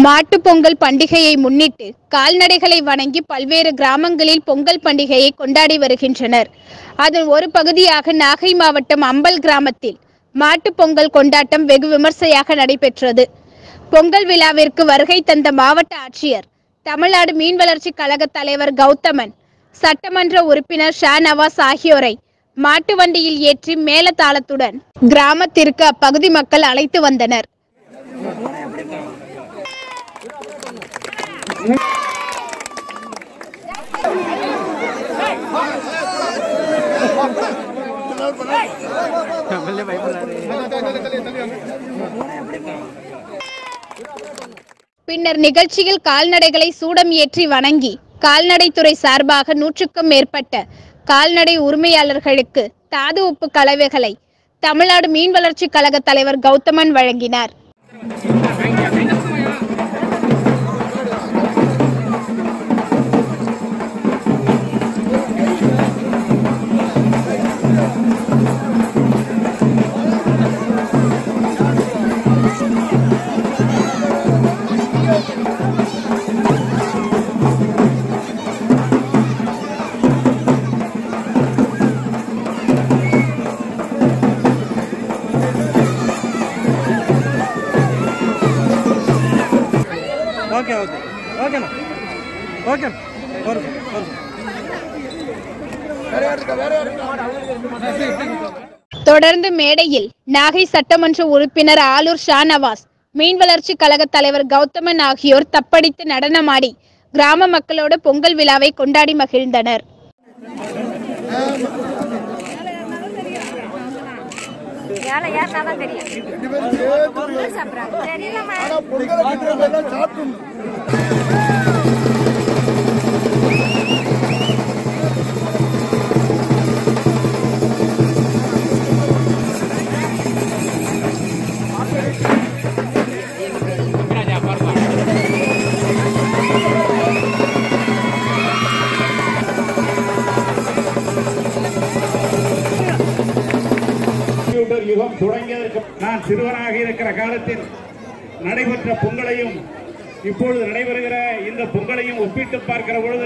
மாட்டு பொங்கல் பண்டிகையை முன்னிட்டு கால்நடைகளை வணங்கி பல்வேறு கிராமங்களில் பொங்கல் பண்டிகையை கொண்டாடி வருகின்றனர். அதன் ஒரு பகுதியாக நாகை மாவட்டம் அம்பல் கிராமத்தில் மாட்டு பொங்கல் கொண்டாட்டம் வெகு விமர்சையாக நடைபெற்றது. பொங்கல் விழாவிற்கு வருகை தந்த மாவட்ட ஆட்சியர், தமிழ்நாடு மீன் வளர்ச்சி கழக தலைவர் கௌதமன், சட்டமன்ற உறுப்பினர் ஷாநவாஸ் ஆகியோரை மாட்டு வண்டியில் ஏற்றி மேளதாளத்துடன் கிராமத்திற்கு அப்பகுதி மக்கள் அழைத்து வந்தனர். பின்னர் நிகழ்ச்சியில் கால்நடைகளை சூடம் ஏற்றி வணங்கி கால்நடைத்துறை சார்பாக 100க்கும் மேற்பட்ட கால்நடை உரிமையாளர்களுக்கு தாது உப்பு கலவைகளை தமிழ்நாடு மீன் வளர்ச்சி கழக தலைவர் கௌதமன் வழங்கினார். தொடர்ந்து மேடையில் நாகை சட்டமன்ற உறுப்பினர் ஆலூர் ஷாநவாஸ், மீன் வளர்ச்சி கழக தலைவர் கௌதமன் ஆகியோர் தப்படித்து நடனமாடி கிராம மக்களோடு பொங்கல் விழாவை கொண்டாடி மகிழ்ந்தனர். யுகம் தொடங்கியதற்கு நான் சிறுவனாக இருக்கிற காலத்தில் நடைபெற்ற பொங்கலையும் இப்பொழுது நடைபெறுகிற இந்த பொங்கலையும் ஒப்பிட்டு பார்க்கிற பொழுது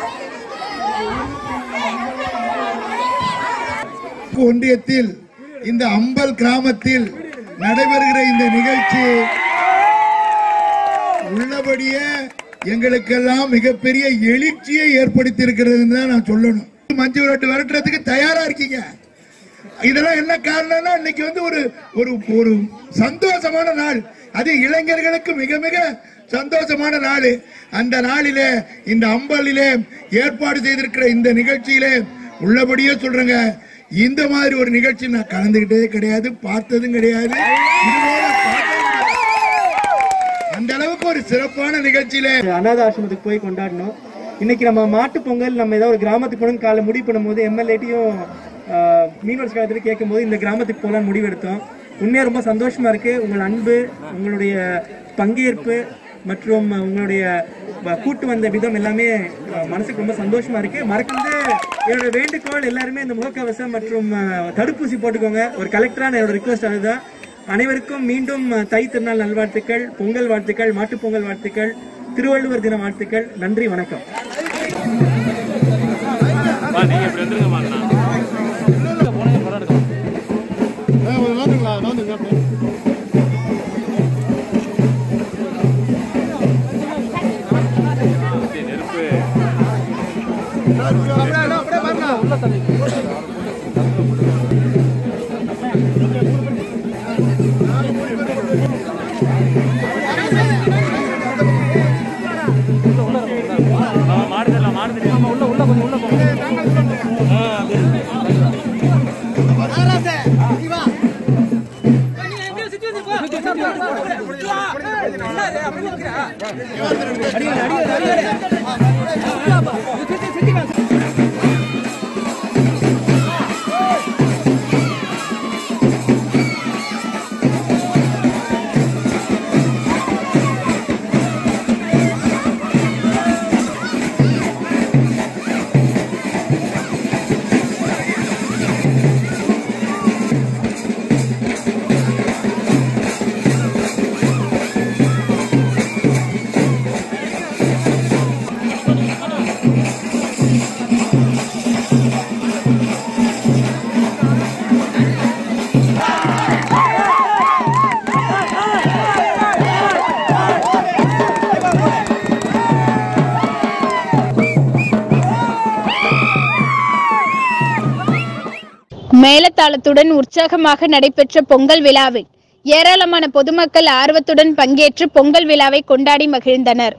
ஒன்றியத்தில் இந்த அம்பல் கிராமத்தில் நடைபெறுகிற இந்த நிகழ்ச்சி உள்ளபடியே எங்களுக்கெல்லாம் மிகப்பெரிய எழுச்சியை ஏற்படுத்தி இருக்கிறதுன்னு தான் நான் சொல்லணும். மஞ்சு விரட்டு விரட்டுறதுக்கு தயாரா இருக்கீங்க. இதெல்லாம் என்ன காரணம்னா இன்னைக்கு வந்து ஒரு சந்தோஷமான நாள், அது இளைஞர்களுக்கு மிக மிக சந்தோஷமான நாள். அந்த நாளிலே இந்த அம்பலிலே ஏற்பாடு செய்திருக்கிற இந்த நிகழ்ச்சியிலே உள்ளபடியே சொல்றேங்க, இந்த மாதிரி ஒரு நிகழ்ச்சி நான் கலந்துகிட்டே கிடையாது, பார்த்ததும் கிடையாது. அந்த அளவுக்கு ஒரு சிறப்பான நிகழ்ச்சியில அநாத ஆசிரமத்துக்கு போய் கொண்டாடணும். இன்னைக்கு நம்ம மாட்டு பொங்கல் நம்ம ஏதாவது ஒரு கிராமத்துக்கு போகணும் காலை முடிவு பண்ணும்போது எம்எல்ஏட்டையும் மீனவர்ஸ் காலத்தில் கேட்கும்போது இந்த கிராமத்துக்கு போகலான்னு முடிவெடுத்தோம். உண்மையாக ரொம்ப சந்தோஷமா இருக்கு. உங்கள் அன்பு, உங்களுடைய பங்கேற்பு மற்றும் உங்களுடைய கூட்டு வந்த விதம் எல்லாமே மனசுக்கு ரொம்ப சந்தோஷமா இருக்கு. மறக்காம என்னோட வேண்டுகோள், எல்லாருமே இந்த முகக்கவசம் மற்றும் தடுப்பூசி போட்டுக்கோங்க. ஒரு கலெக்டரான என்னோட ரிக்வஸ்ட் அதுதான். அனைவருக்கும் மீண்டும் தை திருநாள் நல்வாழ்த்துக்கள், பொங்கல் வாழ்த்துக்கள், மாட்டுப் பொங்கல் வாழ்த்துக்கள், திருவள்ளுவர் தின வாழ்த்துக்கள். நன்றி, வணக்கம். மேளதாளத்துடன் உற்சாகமாக நடைபெற்ற பொங்கல் விழாவில் ஏராளமான பொதுமக்கள் ஆர்வத்துடன் பங்கேற்று பொங்கல் விழாவை கொண்டாடி மகிழ்ந்தனர்.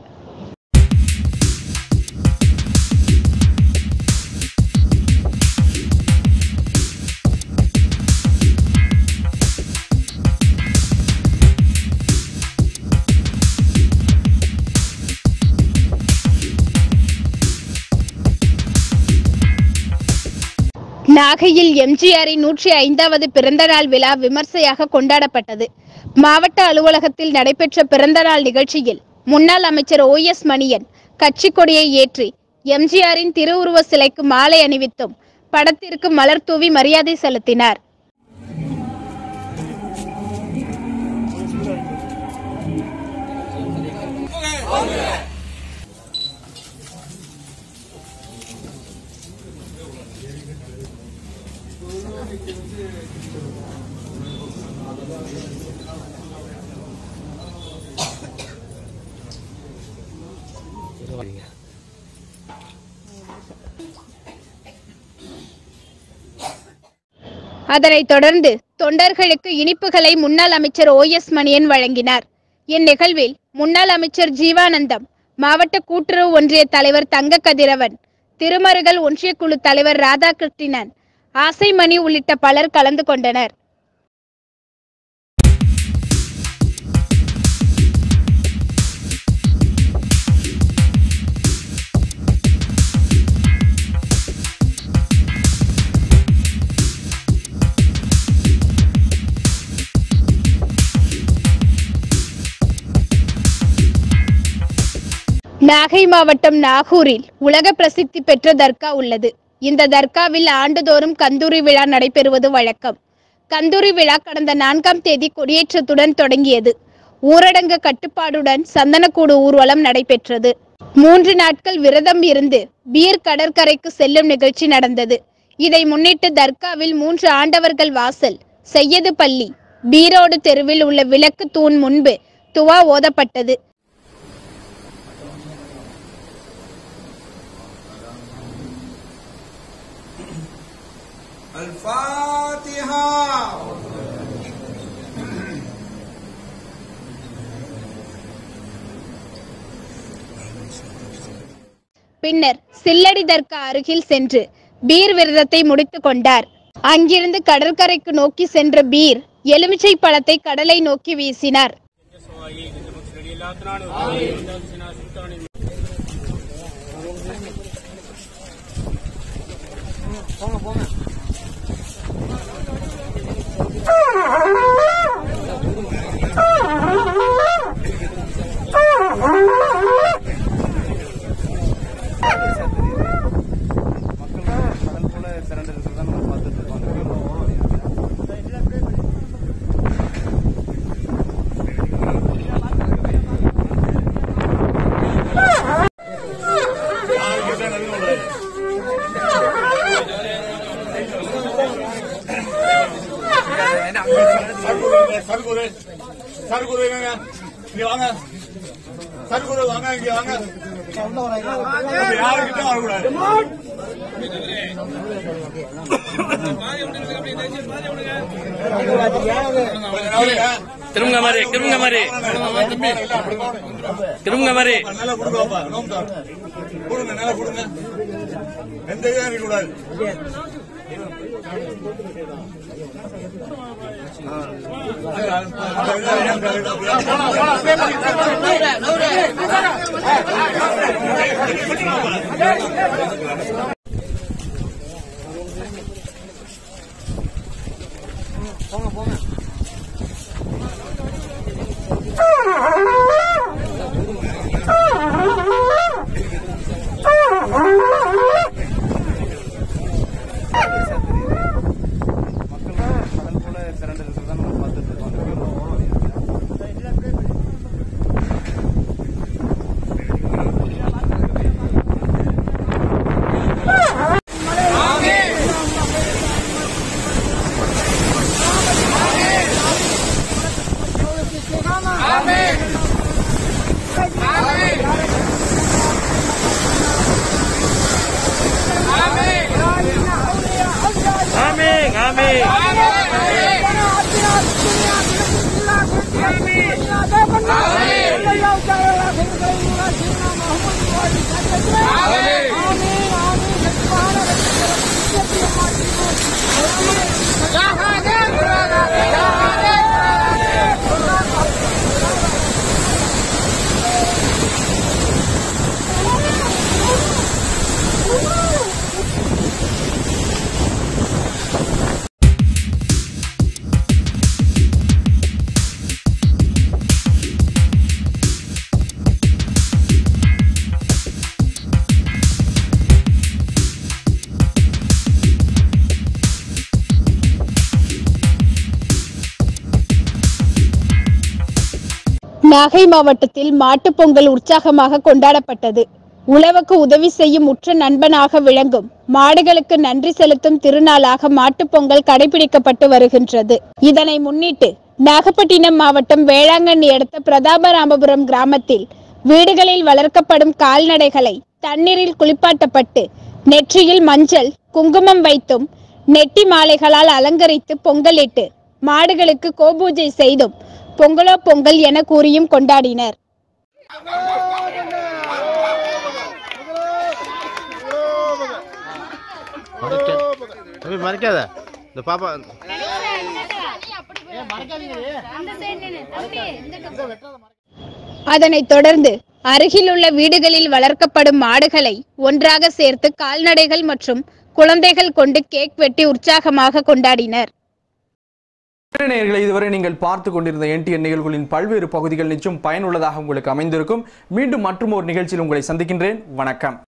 நாகையில் எம்ஜிஆரின் 105வது பிறந்தநாள் விழா விமர்சையாக கொண்டாடப்பட்டது. மாவட்ட அலுவலகத்தில் நடைபெற்ற பிறந்தநாள் நிகழ்ச்சியில் முன்னாள் அமைச்சர் OS மணியன் கட்சி கொடியை ஏற்றி எம்ஜிஆரின் திருவுருவ சிலைக்கு மாலை அணிவித்தும் படத்திற்கு மலர் தூவி மரியாதை செலுத்தினார். அதனைத் தொடர்ந்து தொண்டர்களுக்கு இனிப்புகளை முன்னாள் அமைச்சர் OS மணியன் வழங்கினார். இந்நிகழ்வில் முன்னாள் அமைச்சர் ஜீவானந்தம், மாவட்ட கூட்டுறவு ஒன்றிய தலைவர் தங்க கதிரவன், திருமருகல் ஒன்றிய குழு தலைவர் ராதாகிருஷ்ணன், ஆசைமணி உள்ளிட்ட பலர் கலந்து கொண்டனர். நாகை மாவட்டம் நாகூரில் உலக பிரசித்தி பெற்ற தர்கா உள்ளது. இந்த தர்காவில் ஆண்டுதோறும் கந்தூரி விழா நடைபெறுவது வழக்கம். கந்தூரி விழா கடந்த 4ஆம் தேதி கொடியேற்றத்துடன் தொடங்கியது. ஊரடங்கு கட்டுப்பாடுடன் சந்தனக்கூடு ஊர்வலம் நடைபெற்றது. 3 நாட்கள் விரதம் இருந்து பீர் கடற்கரைக்கு செல்லும் நிகழ்ச்சி நடந்தது. இதை முன்னிட்டு தர்காவில் 3 ஆண்டவர்கள் வாசல், செய்யது பள்ளி, பீரோடு தெருவில் உள்ள விளக்கு தூண் முன்பு துவா ஓதப்பட்டது. பின்னர் சில்லடி தர்கா அருகில் சென்று பீர் விரதத்தை முடித்துக் கொண்டார். அங்கிருந்து கடற்கரைக்கு நோக்கி சென்ற பீர் எலுமிச்சை பழத்தை கடலை நோக்கி வீசினார். திரும்ப மாதிரி நல்லா கொடுங்க, நல்லா கொடுங்க, எந்த இதாக கூடாது. நாகை மாவட்டத்தில் மாட்டுப் பொங்கல் உற்சாகமாக கொண்டாடப்பட்டது. உழவுக்கு உதவி செய்யும் உற்ற நண்பனாக விளங்கும் மாடுகளுக்கு நன்றி செலுத்தும் திருநாளாக மாட்டுப் பொங்கல் கடைபிடிக்கப்பட்டு வருகின்றது. இதனை முன்னிட்டு நாகப்பட்டினம் மாவட்டம் வேளாங்கண்ணி அடுத்த பிரதாபராமபுரம் கிராமத்தில் வீடுகளில் வளர்க்கப்படும் கால்நடைகளை தண்ணீரில் குளிப்பாட்டப்பட்டு நெற்றியில் மஞ்சள் குங்குமம் வைத்தும் நெட்டி மாலைகளால் அலங்கரித்து பொங்கலிட்டு மாடுகளுக்கு கோபூஜை செய்தும் பொங்கலோ பொங்கல் என கூறியும் கொண்டாடினர். அதனைத் தொடர்ந்து அருகிலுள்ள வீடுகளில் வளர்க்கப்படும் மாடுகளை ஒன்றாக சேர்த்து கால்நடைகள் மற்றும் குழந்தைகள் கொண்டு கேக் வெட்டி உற்சாகமாக கொண்டாடினர். நேயர்களே, இதுவரை நீங்கள் பார்த்து கொண்டிருந்த NTN நிகழ்வுகளின் பல்வேறு பகுதிகள் நிச்சயம் பயனுள்ளதாக உங்களுக்கு அமைந்திருக்கும். மீண்டும் மற்றும் ஒரு நிகழ்ச்சியில் உங்களை சந்திக்கின்றேன். வணக்கம்.